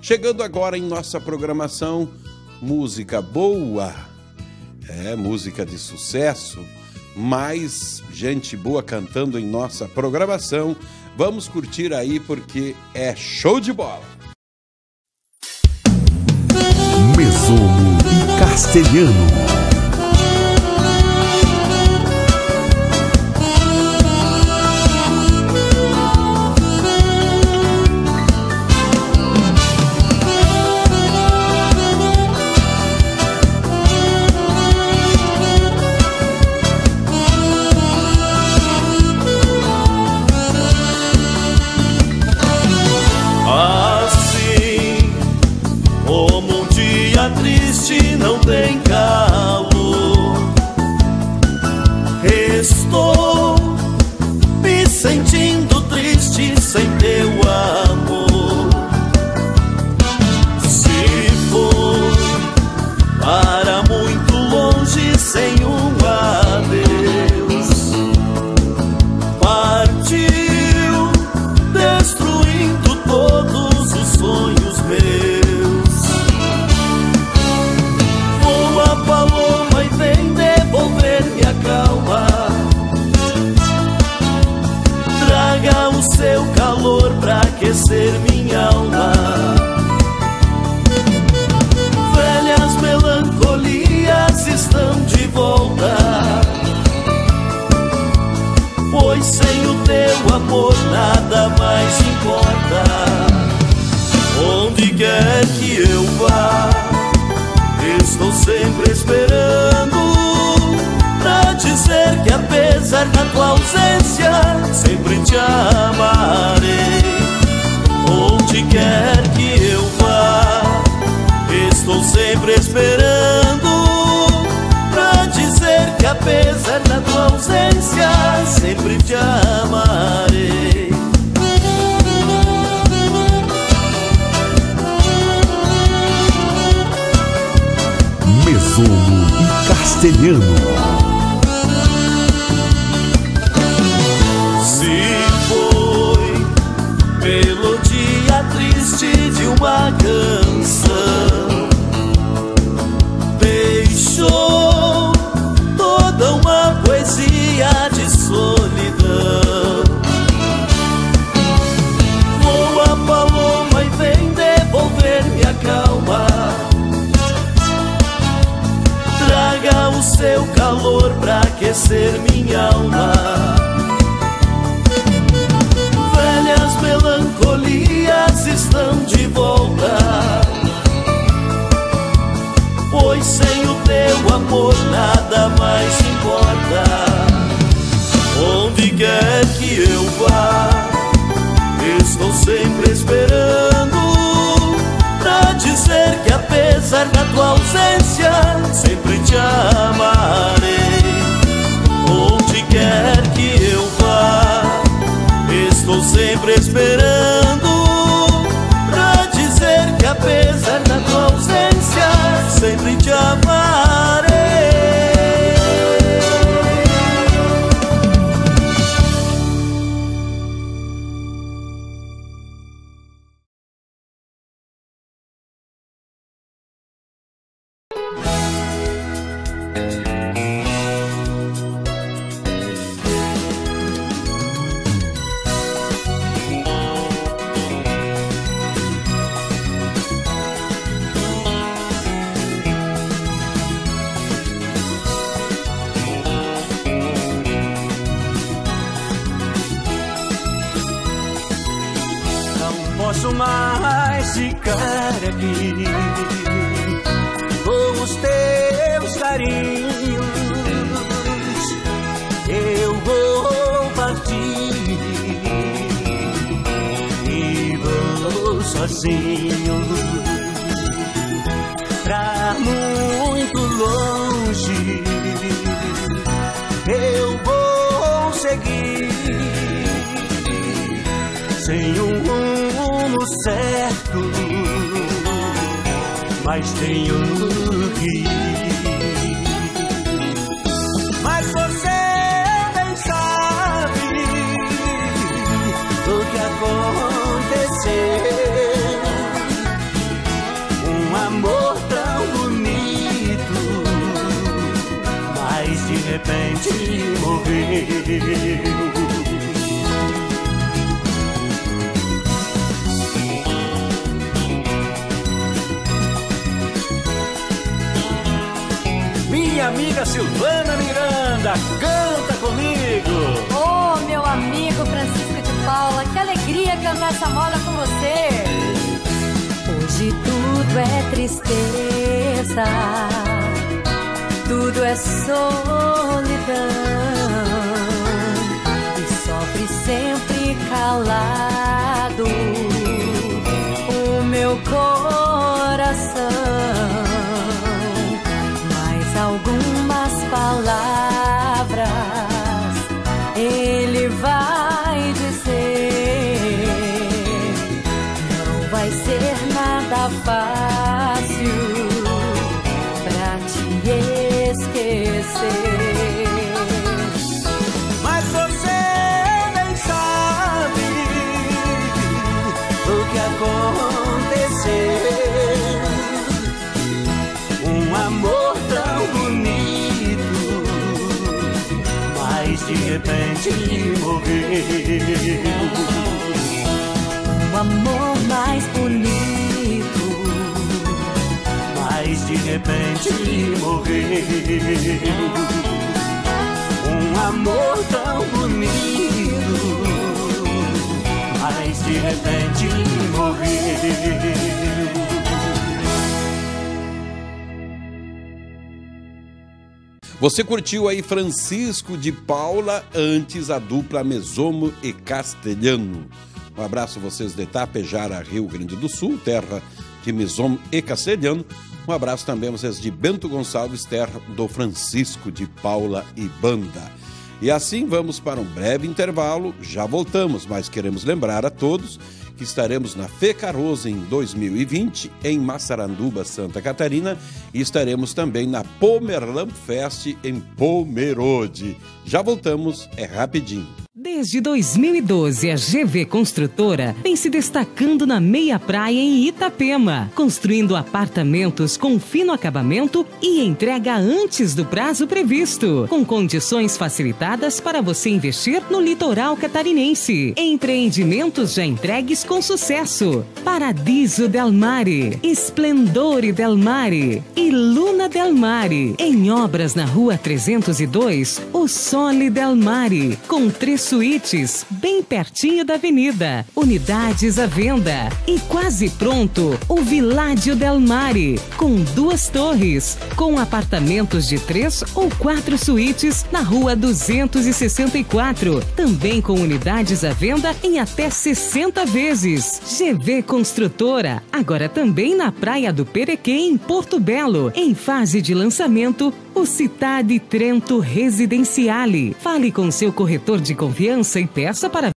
Chegando agora em nossa programação, música boa, música de sucesso, mais gente boa cantando em nossa programação. Vamos curtir aí porque é show de bola. Mesomo e Castelhano. Não tem calor, estou me sentindo triste sem teu amor. Se for para muito longe sem um adeus, partiu destruindo todos os sonhos meus. Paloma e vem devolver-me a calma, traga o seu calor pra aquecer minha alma. Velhas melancolias estão de volta, pois sem o teu amor nada mais importa. Onde quer que eu vá, estou sempre esperando pra dizer que apesar da tua ausência sempre te amarei. Onde quer que eu vá, estou sempre esperando pra dizer que apesar da tua ausência sempre te amarei. Mesomo e Castelhano. Se foi melodia triste de uma canção, deixou toda uma poesia de solidão. Voa paloma e vem devolver-me a calma, traga o seu calor pra aquecer minha alma. Velhas melancolias estão de volta, pois sem o teu amor nada mais importa. Onde quer que eu vá, estou sempre esperando pra dizer que apesar da tua ausência sempre te amarei. Onde quer que eu vá, estou sempre esperando pra dizer que apesar da tua ausência sempre te amarei. Mais ficar aqui com os teus carinhos, eu vou partir e vou sozinho pra muito longe. Eu vou seguir sem um rumo certo, mas tenho que ir. Mas você bem sabe o que aconteceu. repente morreu. Minha amiga Silvana Miranda, canta comigo. Oh, meu amigo Francisco de Paula, que alegria cantar essa moda com você. Hoje tudo é tristeza, tudo é solidão, e sofre sempre calado o meu coração. Algumas palavras ele vai dizer, não vai ser nada fácil pra te esquecer. Mas você nem sabe o que aconteceu. Um amor tão bonito, mas de repente morreu. Um amor mais bonito, mas de repente morreu. Um amor tão bonito, mas de repente morreu. Você curtiu aí Francisco de Paula, antes a dupla Mesomo e Castelhano. Um abraço a vocês de Tapejara, Rio Grande do Sul, terra de Mesomo e Castelhano. Um abraço também a vocês de Bento Gonçalves, terra do Francisco de Paula e banda. E assim vamos para um breve intervalo, já voltamos, mas queremos lembrar a todos que estaremos na FECAROSA em 2020, em Massaranduba, Santa Catarina, e estaremos também na Pomerlamp Fest em Pomerode. Já voltamos, é rapidinho. Desde 2012, a GV Construtora vem se destacando na meia praia em Itapema, construindo apartamentos com fino acabamento e entrega antes do prazo previsto, com condições facilitadas para você investir no litoral catarinense. Empreendimentos já entregues com sucesso: Paradiso Del Mare, Esplendore Del Mare e Luna Del Mare. Em obras na Rua 302, o Sole Del Mare, com 3 suítes, bem pertinho da avenida. Unidades à venda. E quase pronto, o Villádio Del Mare, com 2 torres, com apartamentos de 3 ou 4 suítes na Rua 264. Também com unidades à venda em até 60 vezes. GV Construtora, agora também na Praia do Perequém, em Porto Belo, em fase de lançamento, o Cidade Trento Residenciale. Fale com seu corretor de confiança e peça para